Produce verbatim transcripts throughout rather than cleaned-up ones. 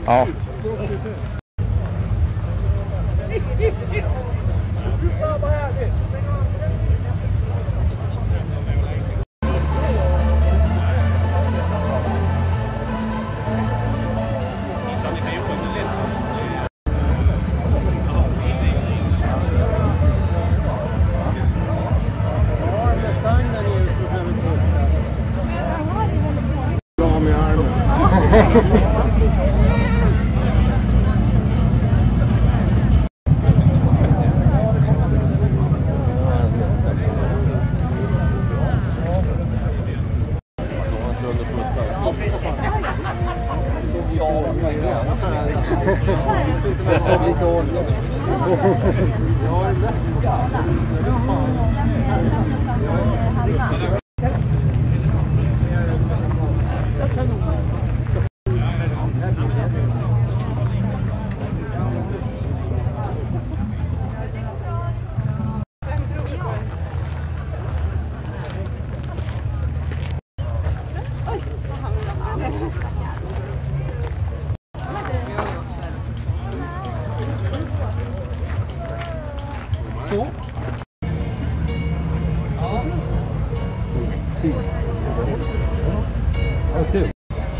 Ja. Det såg lite dåligt. Så. Ja. Ja, kul.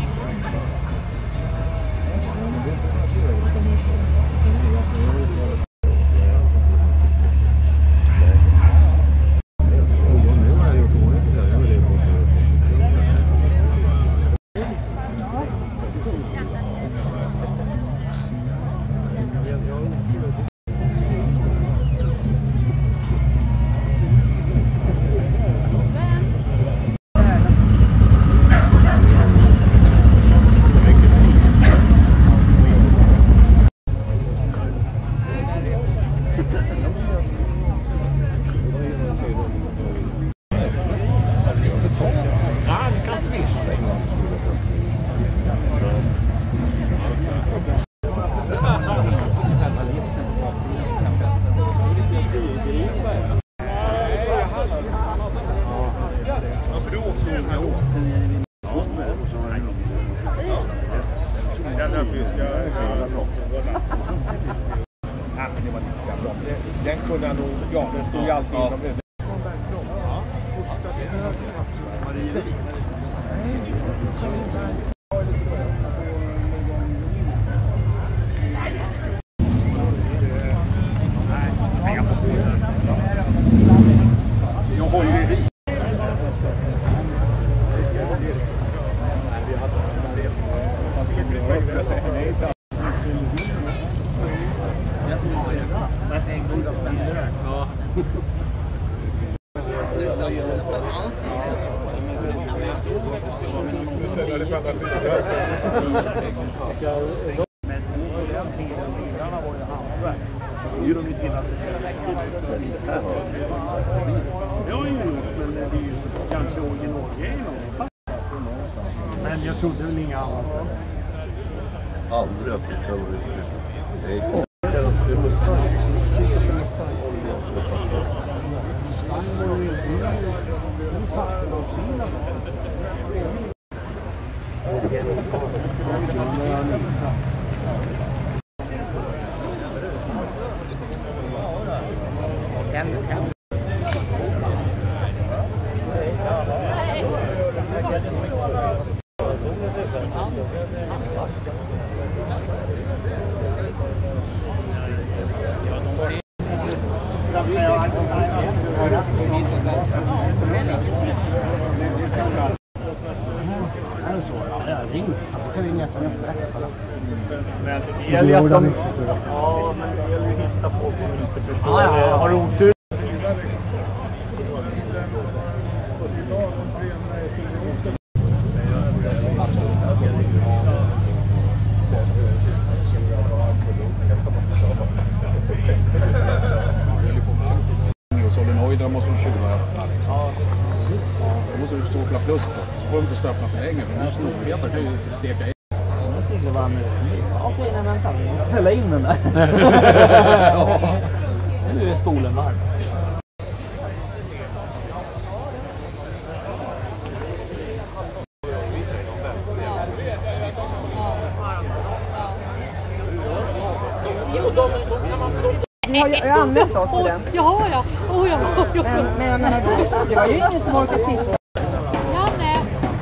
Den kunde jag nog, ja, det stod ju alltid inom det. Jag håller i. Kanske originalgrejen. Men jag trodde väl inga annat. Aldrig att det kan bli. Men det gäller ju att de... Ja, men det gäller ju att hitta folk som inte förstår. Ja, ja. Har otur. Solenoider måste du tjuva öppna liksom. Ja, då måste du ståpla plus på. Så får du inte stöpla för länge, för nu snorpetar kan ju steka in. Det var med. Okej, nej, vänta. Fälla in den där. Nu är stolen varm. jag har använt oss för den. Jaha, ja. Oh, ja. Men, men jag menar, det var ju ingen som orkade titta. Ja, nej.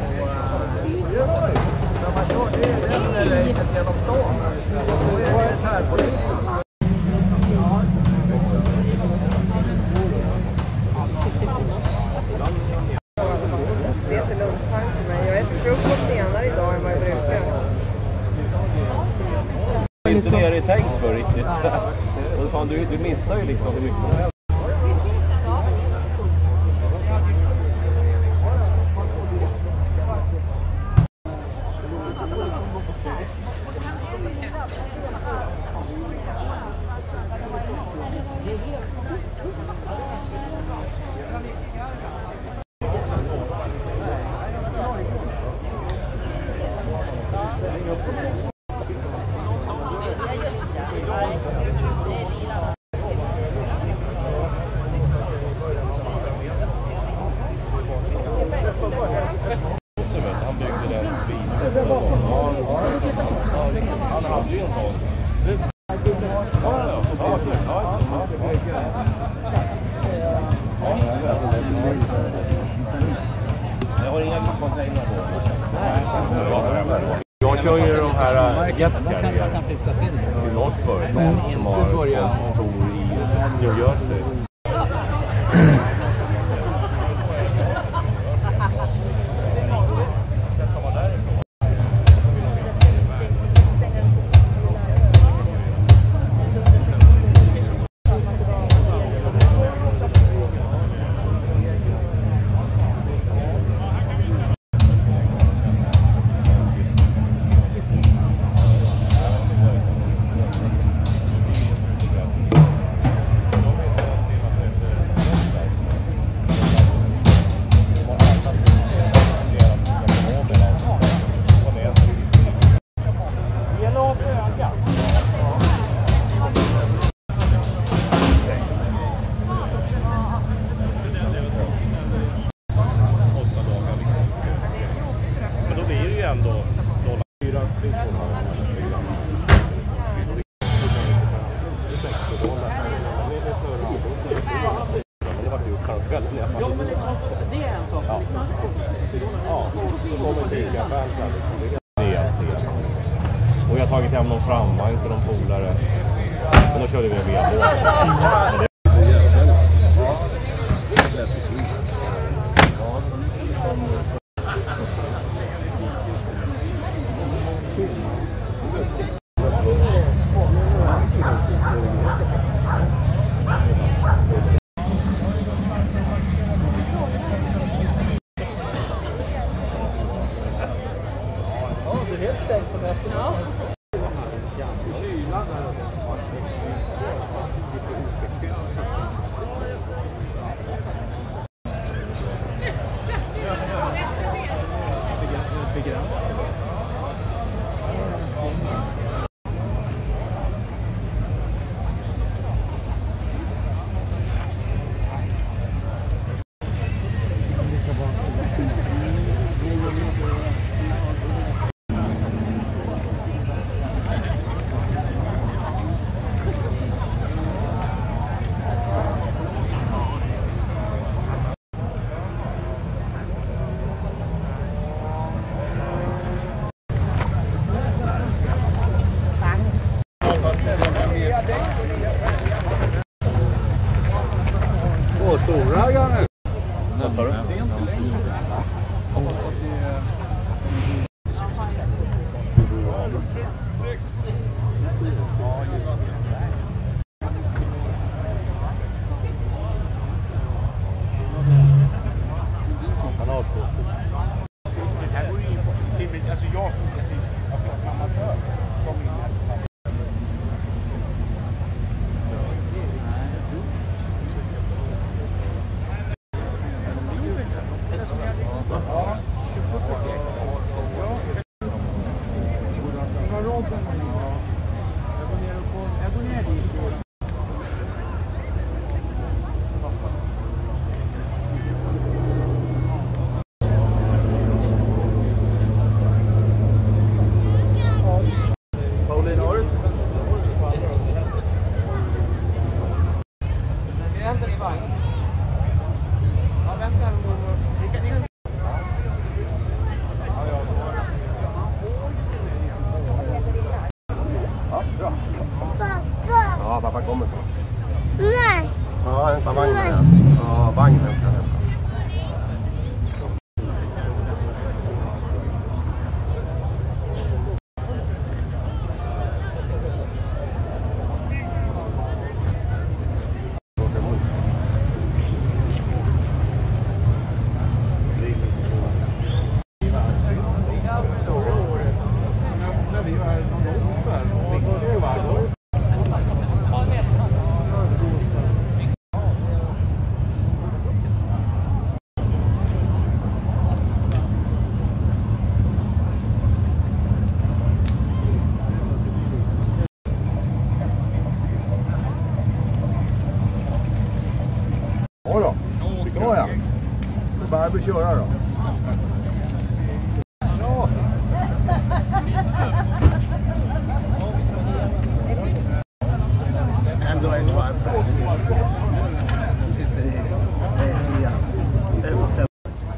Det är inte lunchtime för mig. Jag äter frukost senare idag än vad jag brukar. Det är inte det det är tänkt för riktigt. Och så sa han, du, du missar ju liksom hur mycket. Han byggde den bilen. Han hade ju en sån. Jag har inga container på. Jag kör ju de här jetcarrier till norskt företag som har kontor i New Jersey. Ja, men det är en sak. Ja, ja, så kommer bygga färdigt. Och jag har tagit hem någon framvagn för de polare. Och då körde vi via båt. Ja. då. Ja, ja. Barbro köra då. Ja. Android One. Sitter i tian. Det var fem.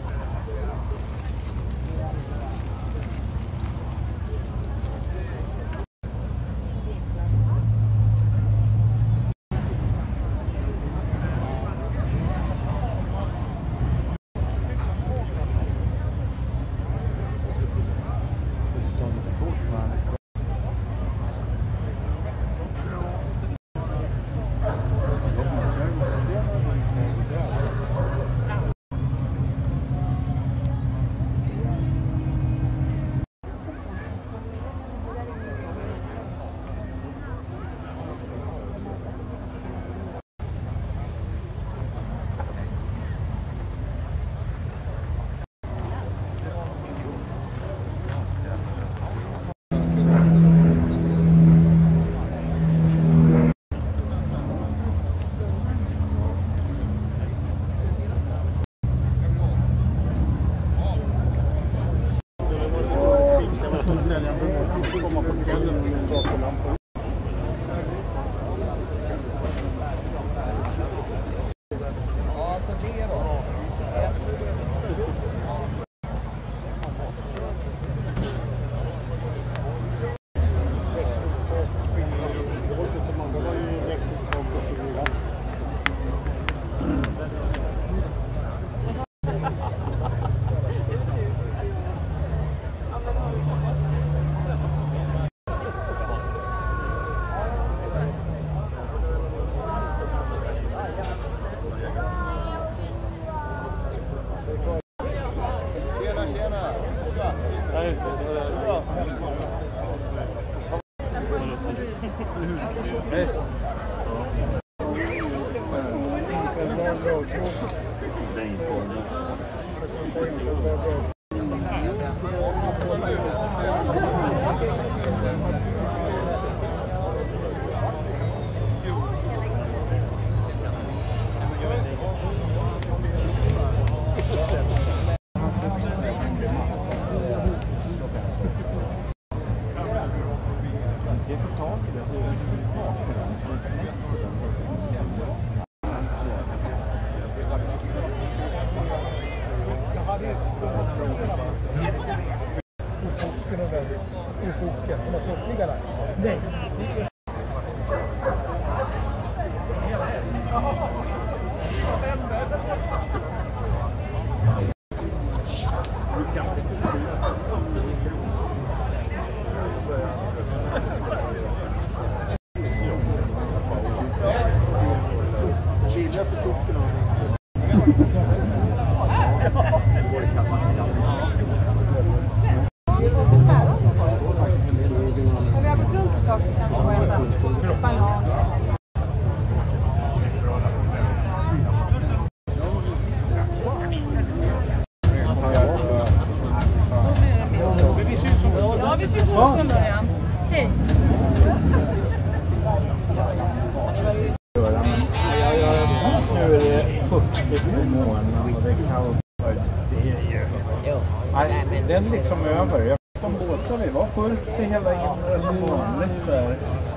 Den liksom över. Jag vet om båtar vi var fullt till hela inre som vanligt där.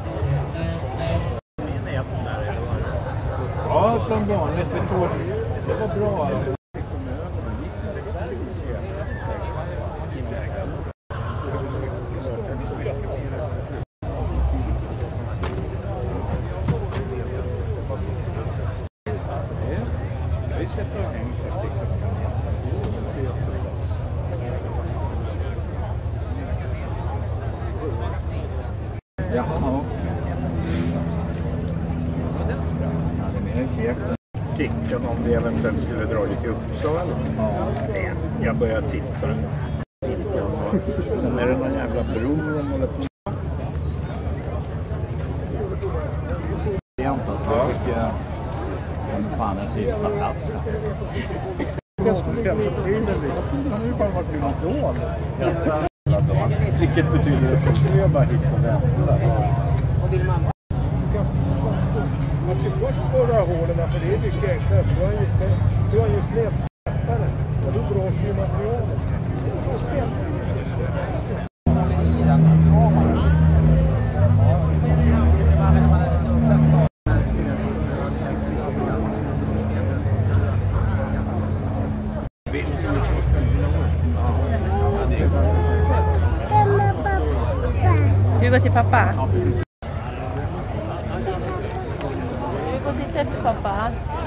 Ja, som vanligt. Vi tog det var bra. Jaha. Så den sprang. Ja, den är keften. Kicken om vi eventuellt skulle dra lite Uppsala. Ja. Jag börjar titta. Sen är det någon jävla bro de håller på. Jag tycker fan den sista platsen. Jag skulle kunna få till det lite. Han har ju bara varit i Idol. Vilket betyder att jag bara hittar vänta. Precis. Och vill man... Att du först borrar hålen, för det är mycket enklare. För du har ju, du har ju släppassare och du brås ju materialet. Och Ska vi gå till pappa? Ska vi gå och titta efter pappa?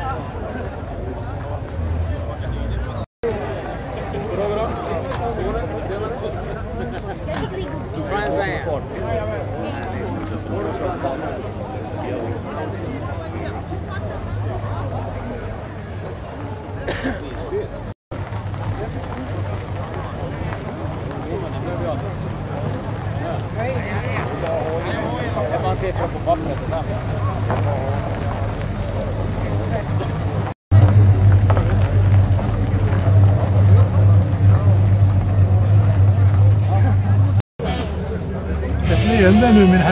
Man ser från på pappret och fram. ett leende nu, min herre.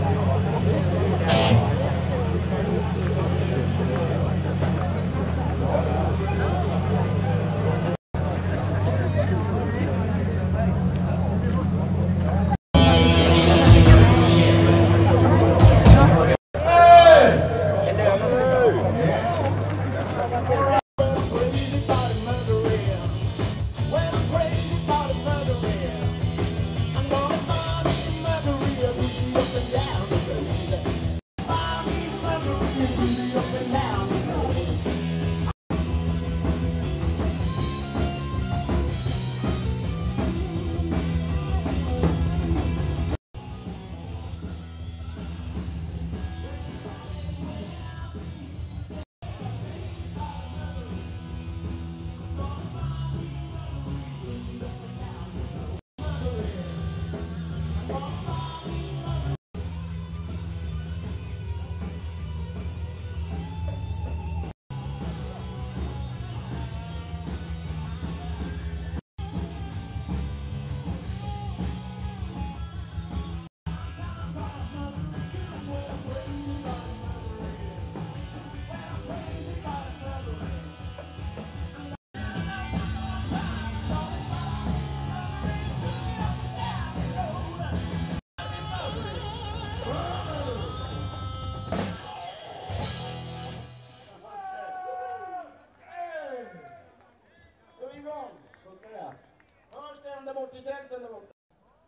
Hörs det ända bort i tälten där borta?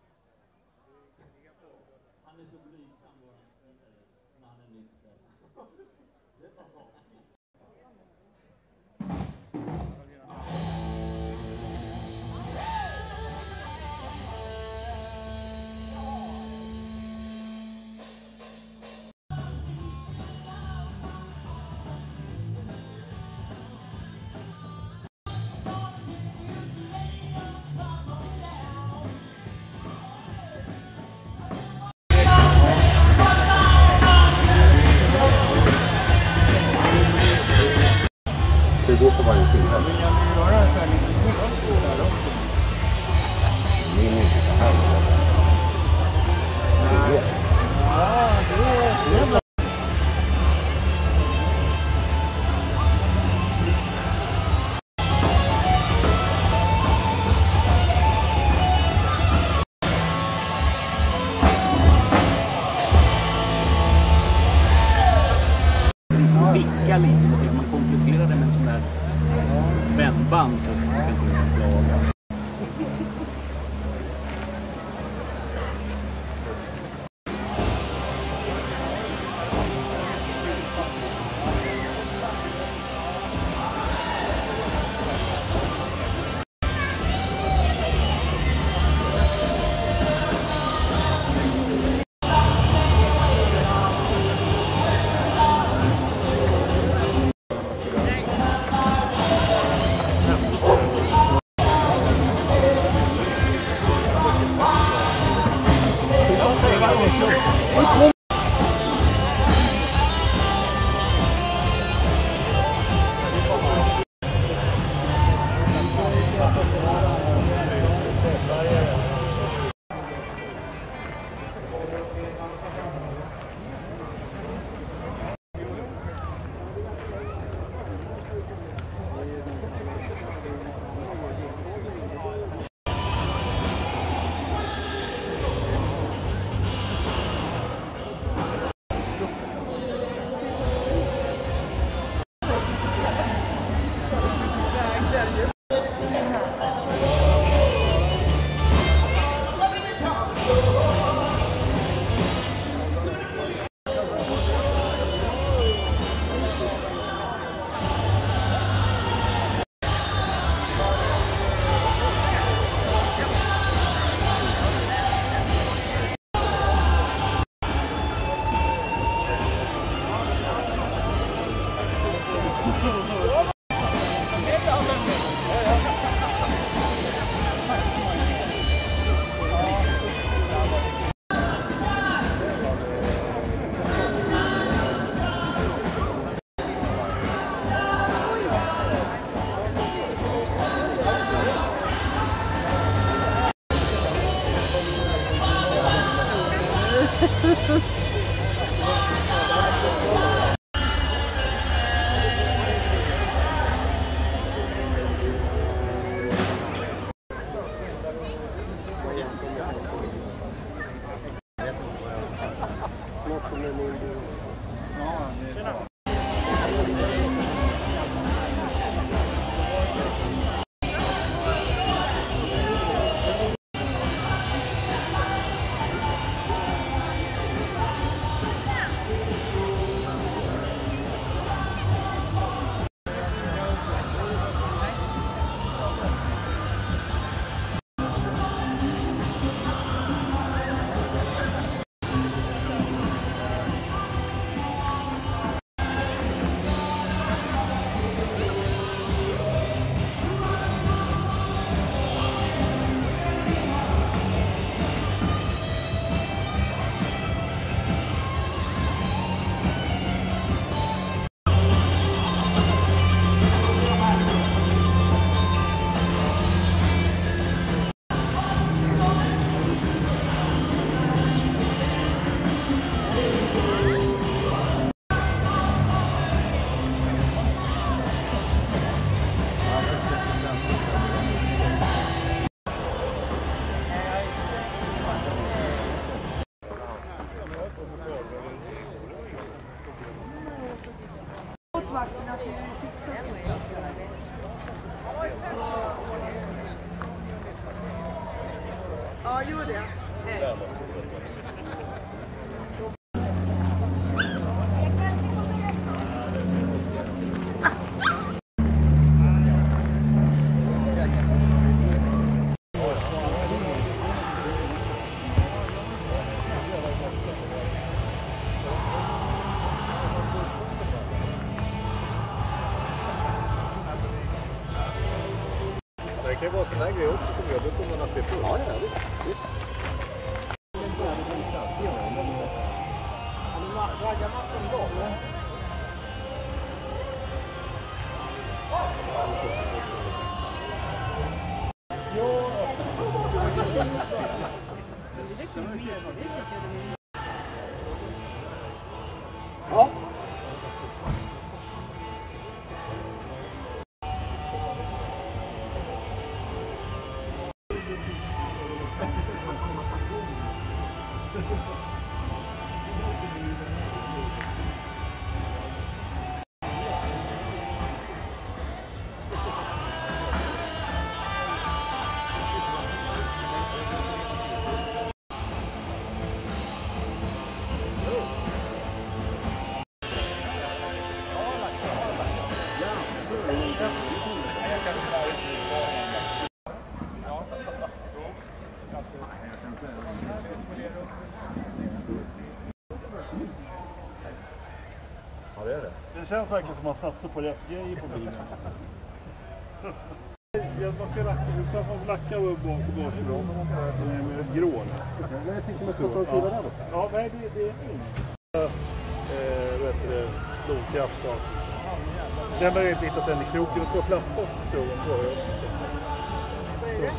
Han är så blygsam, mannen inte. Det var bra. Det går på varje sida. Vill jag göra så här lite snyggt där också? Det är inte så här. Ja, det är bra. Vicka lite, man kompletterar det med en sån där spännband. Så. Ja, gör det. Hej. Det kan ju vara sån här grej också som gör, då kommer man att bli full. Ja, ja, visst. visst. Ja. Ja, det är det. Det känns verkligen som att man satsar på rätt grej på bilen. Man ska lacka, man får lacka bak och bak med grå. Jag tänkte man ska ta och kliva där också. Ja, nej, det, det är inget. Eh, vet du det, lodkraft och allt. Den har jag inte hittat den i kroken och så plattor tror jag på. Så.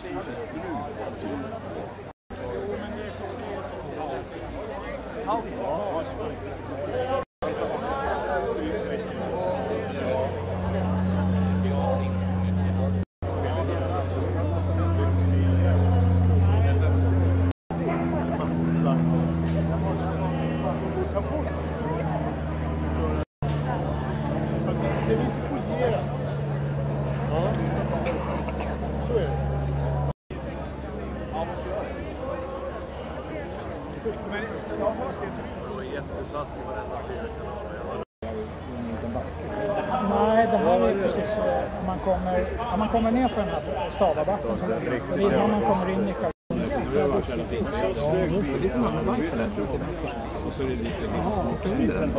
Nej, det här är precis så om man kommer, om man kommer ner för den här Stavabacken så innan man kommer in i själva. Det är som andra vagnen jag tror det. Och så är det lite viss.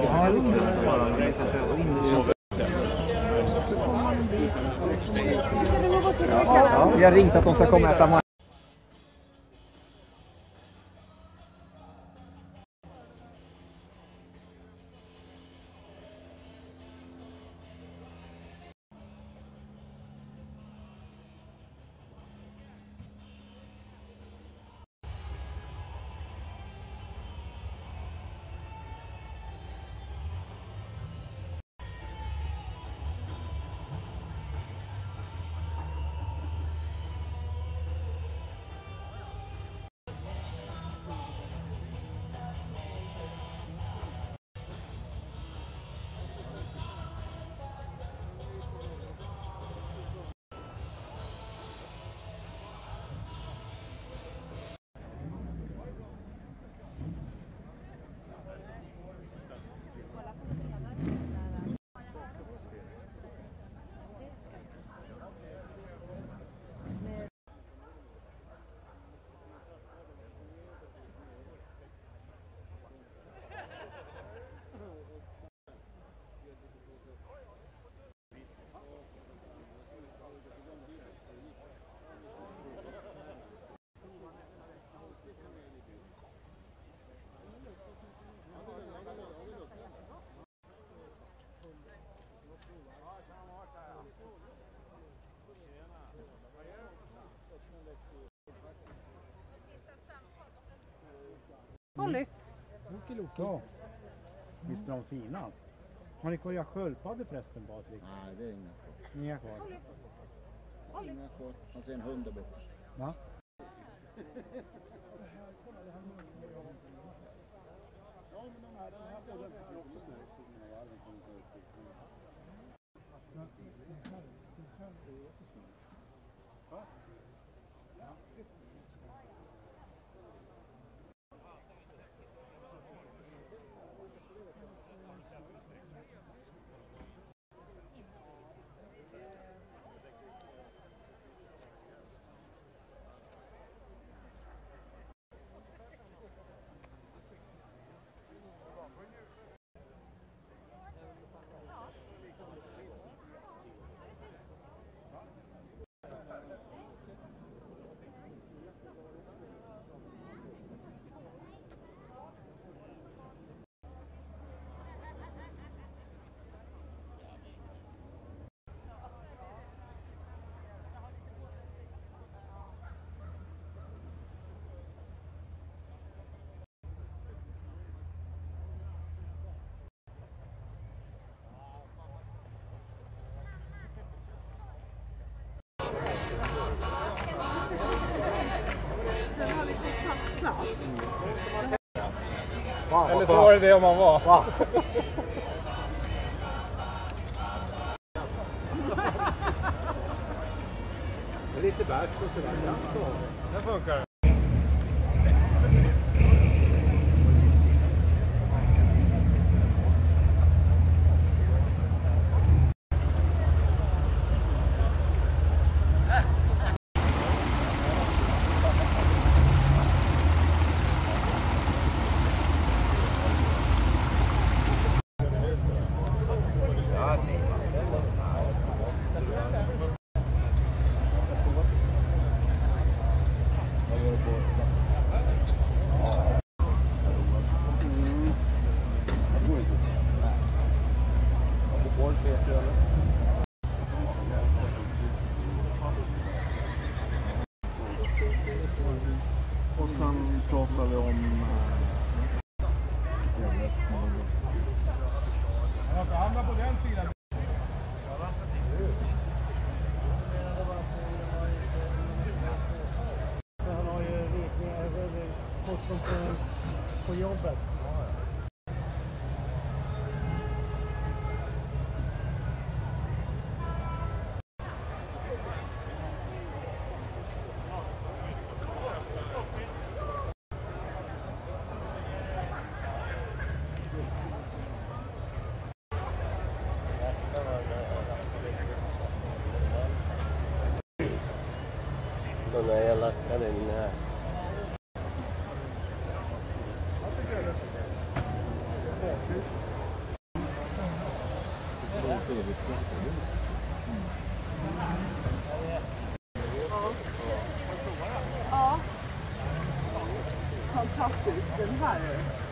Ja, vi har ringt att de ska komma och äta mat. Olli. Ja. Visst är de fina? Har ni kvar sköldpaddor förresten, Patrik? Nej, det är inga kvar. Inga kvar? Inga kvar. Man ser en hund där borta. Va? Ja, men de här, de här båda är också snö. Eller så var det det om man var. Va? Det är lite bärs och sådär. Ja, så. Det funkar. jobbet. Den är jävla, den är den här. Ja. Fantastiskt. Den här.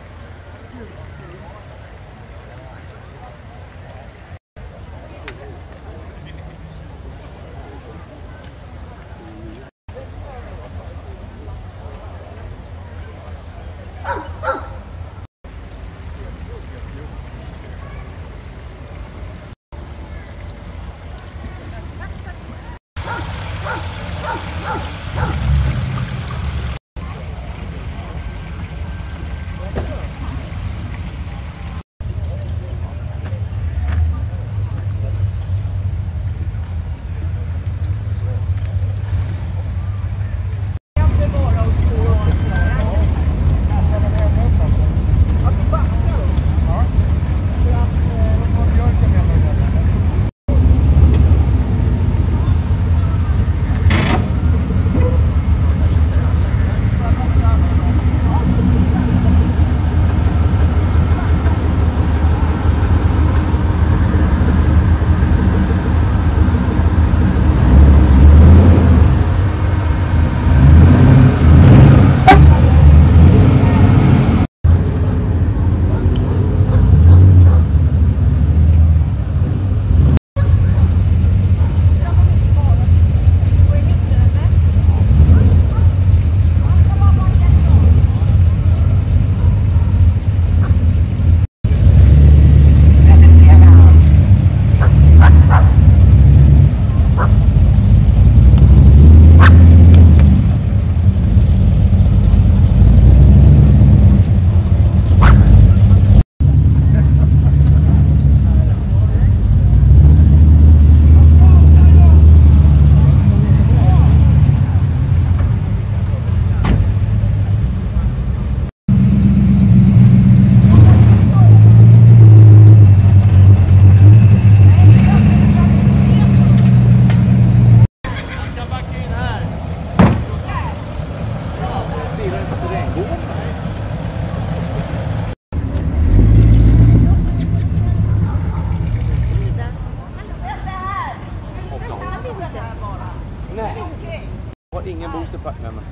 Ingen boosterpack med mig.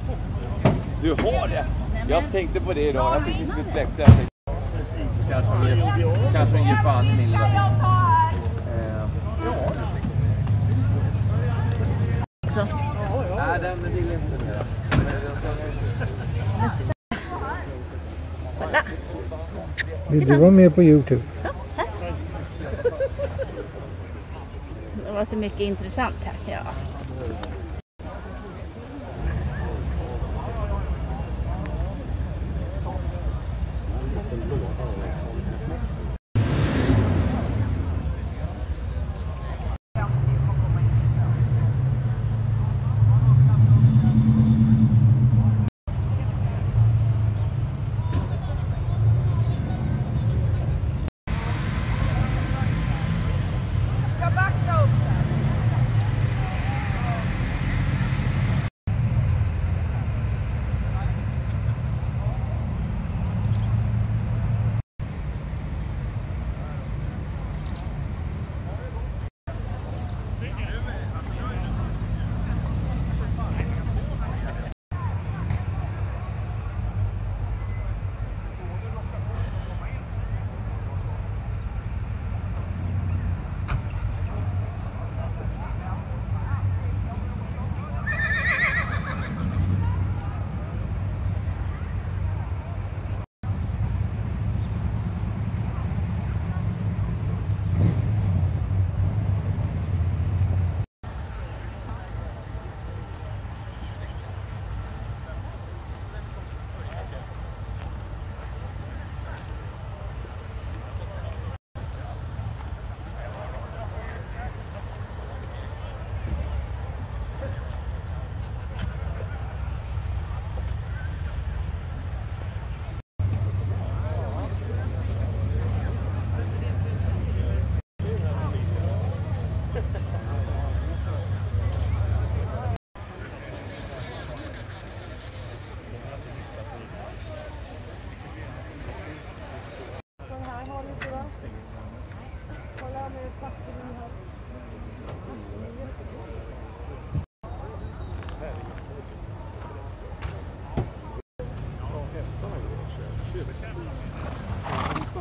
Du har det? Jag tänkte på det idag. Jag har precis blivit fläkt där. Kanske hon ger, kanske hon ger fan i min lilla. Eh, ja. Så. Nej, den vill inte mer. Kolla. Vill du vara med på YouTube? Ja, det var så mycket intressant här. Ja.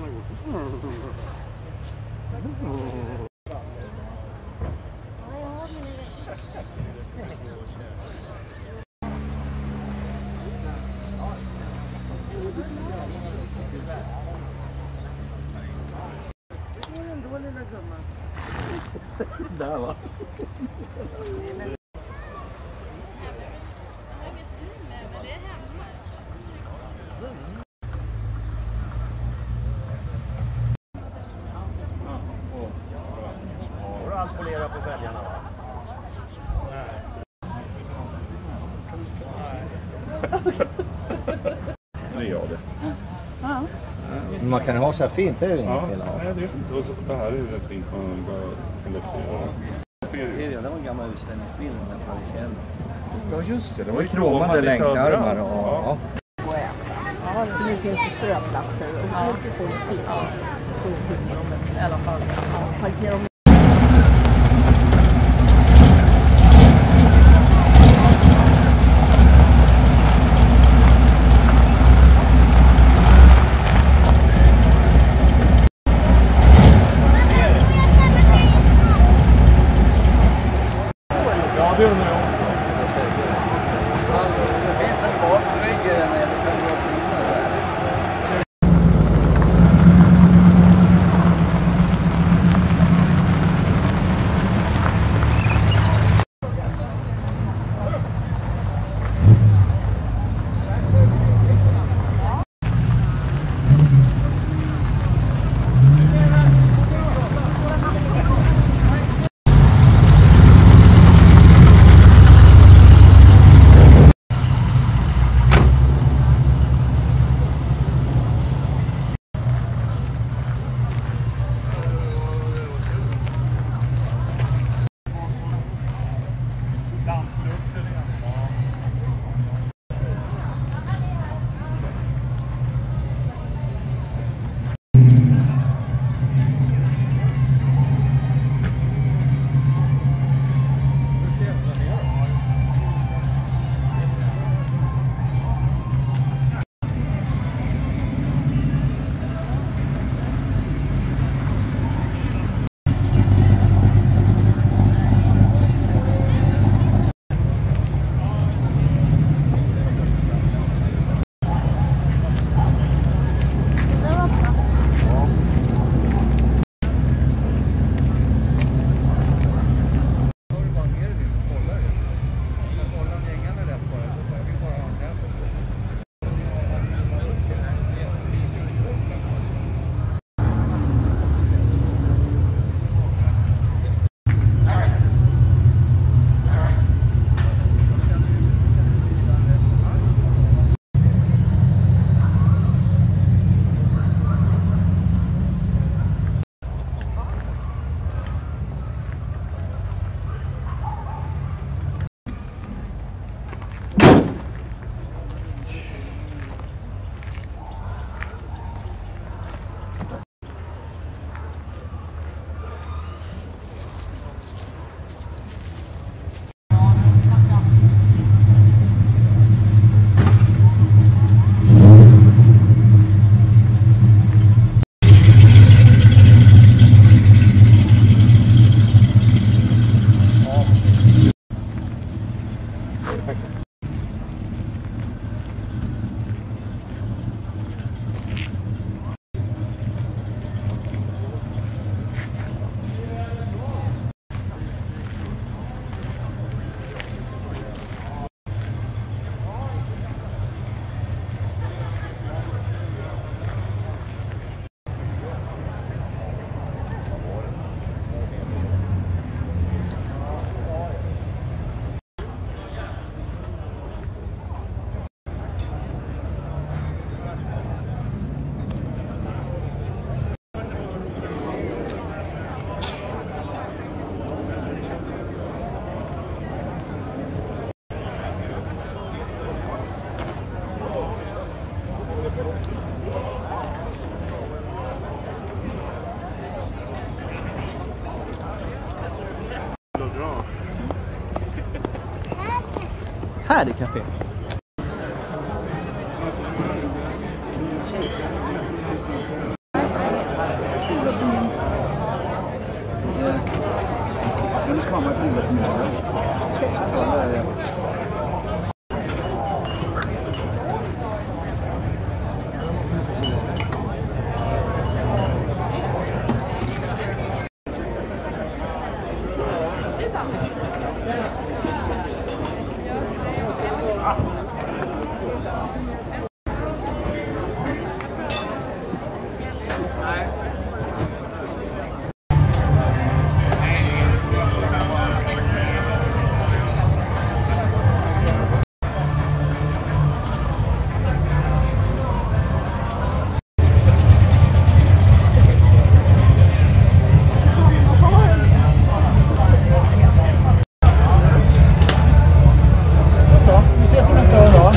Där va? Har du allt polerat på fälgarna va? Nu gör det. Ja. Man kan ha så här fint, det är ju inget Ja, fel att ha. nej, det är fint. Och så- det här är ju rätt fint. Man bara kollektera. Det var en gammal utställningsbild med Parisien. Ja just det, det var ju kromade kromade lite länkarmar överallt. och... Ja. Ja, så nu finns det ströplatser och ja. Det får fint. Ja, så skjuter de i alla fall. Ja, ger de Ja, det undrar jag. Det finns en bakrygg när jag kan dra sidan där. Här är café. Nej. Så, vi ses om en stund då.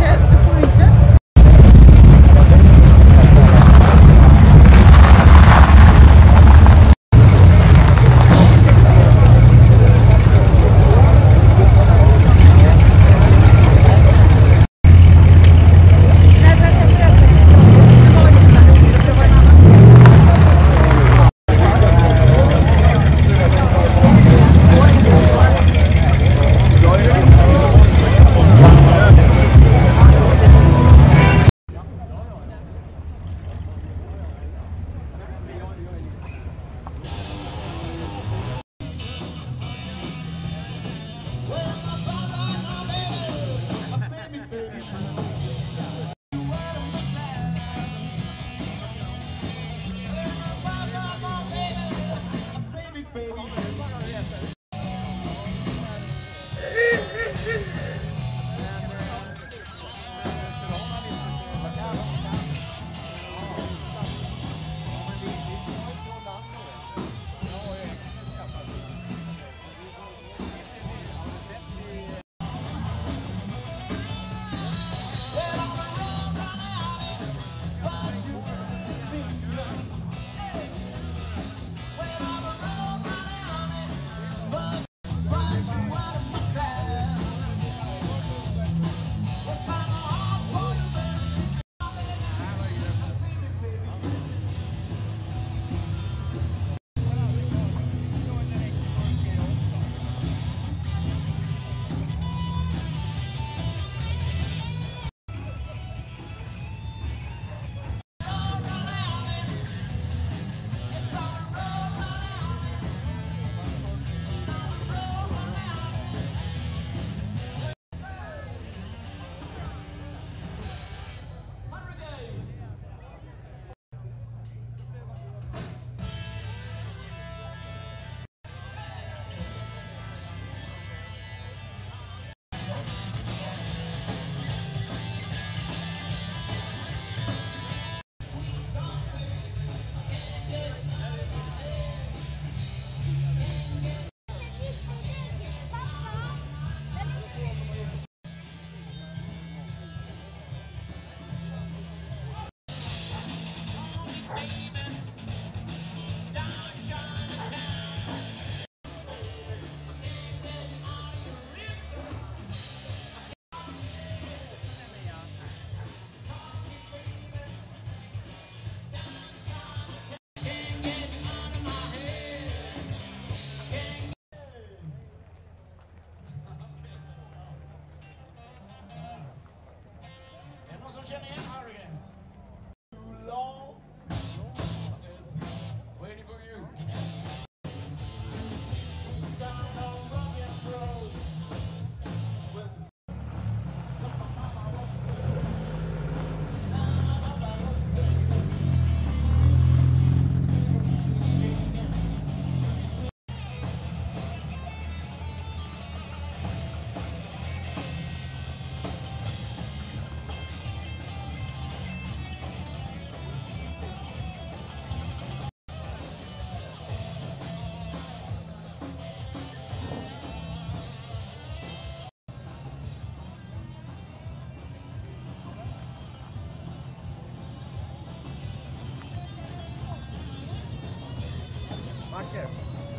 Macke.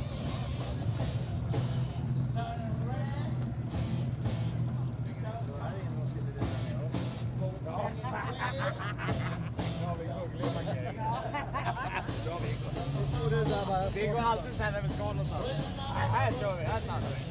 Vi går alltid sen när vi ska någonstans. Här kör vi, här snackar vi.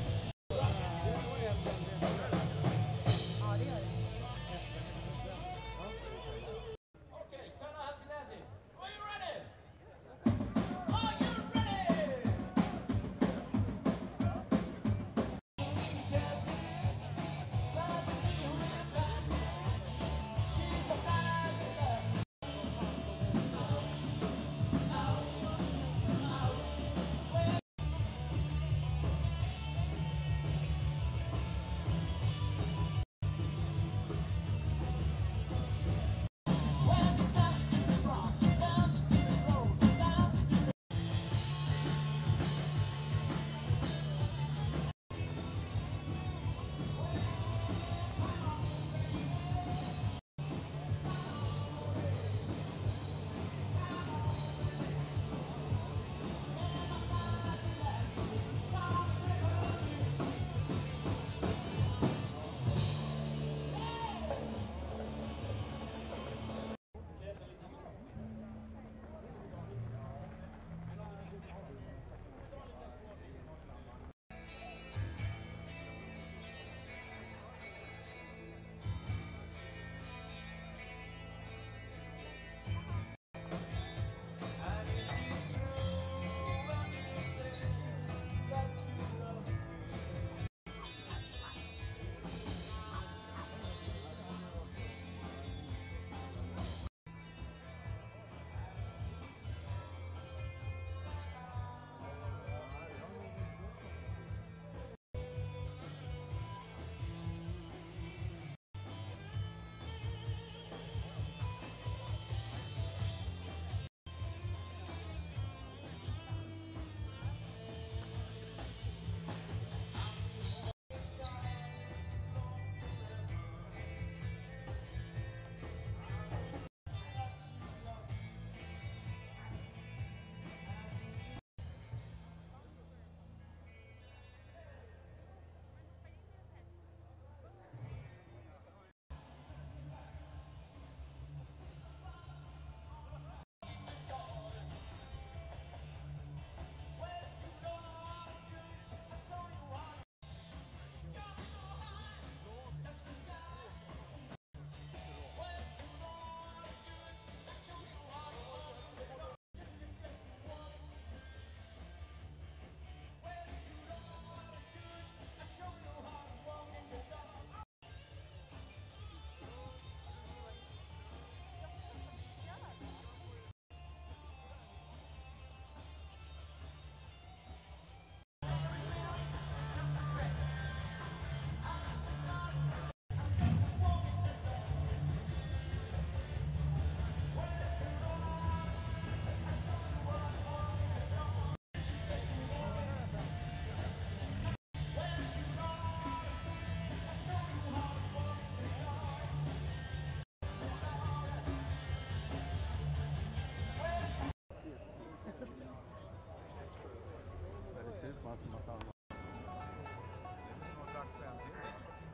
känns som att han... Det är snart dags för en till.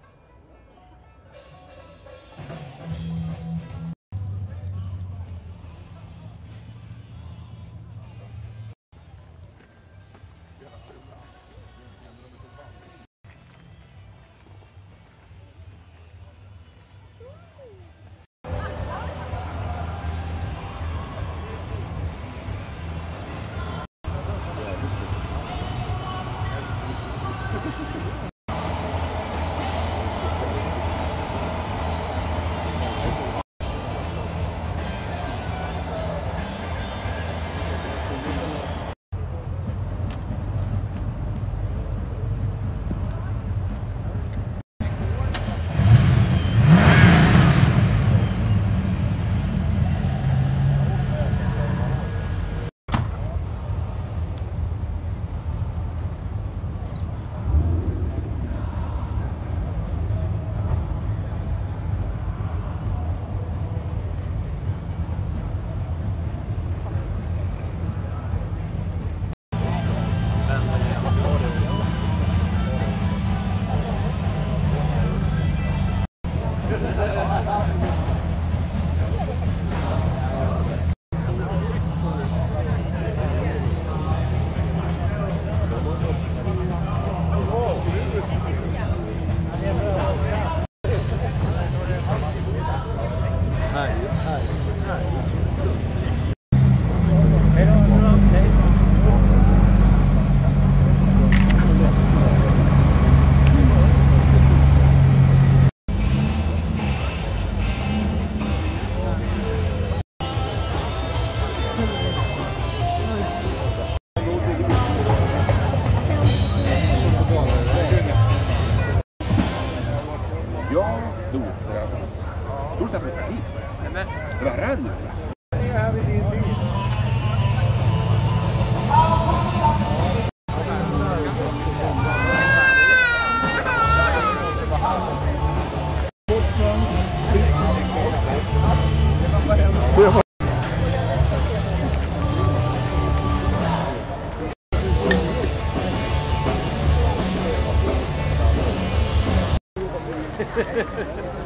Ja, då åkte den. Tror du att han åkte hit? Nej, det var rann ut. Det är här vid din bil. Ha ha ha.